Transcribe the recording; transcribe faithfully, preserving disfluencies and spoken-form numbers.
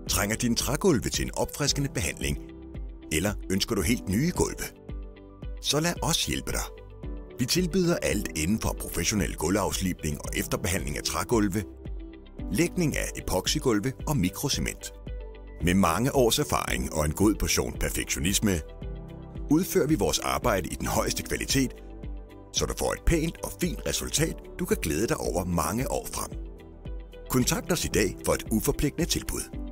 Trænger dine trægulve til en opfriskende behandling? Eller ønsker du helt nye gulve? Så lad os hjælpe dig. Vi tilbyder alt inden for professionel gulvafslibning og efterbehandling af trægulve, lægning af epoxygulve og mikrocement. Med mange års erfaring og en god portion perfektionisme, udfører vi vores arbejde i den højeste kvalitet, så du får et pænt og fint resultat, du kan glæde dig over mange år frem. Kontakt os i dag for et uforpligtende tilbud.